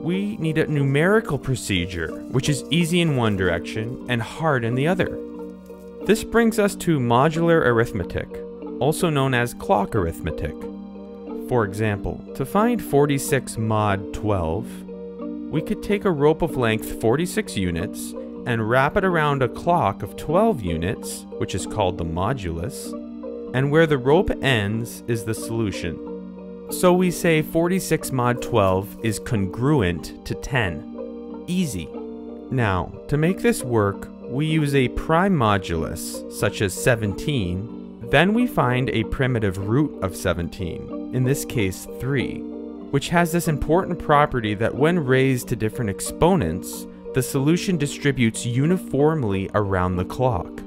we need a numerical procedure, which is easy in one direction and hard in the other. This brings us to modular arithmetic, also known as clock arithmetic. For example, to find 46 mod 12, we could take a rope of length 46 units and wrap it around a clock of 12 units, which is called the modulus, and where the rope ends is the solution. So we say 46 mod 12 is congruent to 10. Easy. Now, to make this work, we use a prime modulus, such as 17, then we find a primitive root of 17, in this case 3, which has this important property that when raised to different exponents, the solution distributes uniformly around the clock.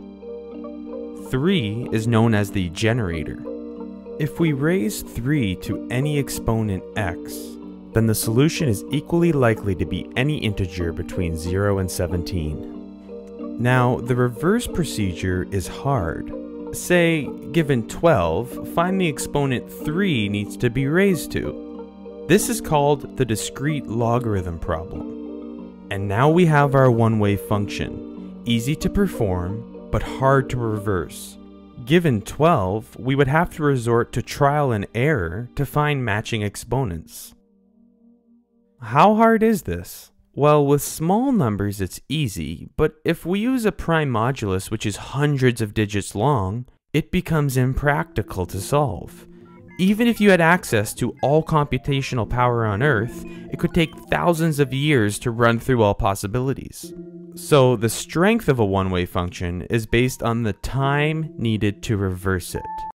3 is known as the generator. If we raise 3 to any exponent x, then the solution is equally likely to be any integer between 0 and 17. Now, the reverse procedure is hard. Say, given 12, find the exponent 3 needs to be raised to. This is called the discrete logarithm problem. And now we have our one-way function, easy to perform, but hard to reverse. Given 12, we would have to resort to trial and error to find matching exponents. How hard is this? Well, with small numbers it's easy, but if we use a prime modulus which is hundreds of digits long, it becomes impractical to solve. Even if you had access to all computational power on Earth, it could take thousands of years to run through all possibilities. So the strength of a one-way function is based on the time needed to reverse it.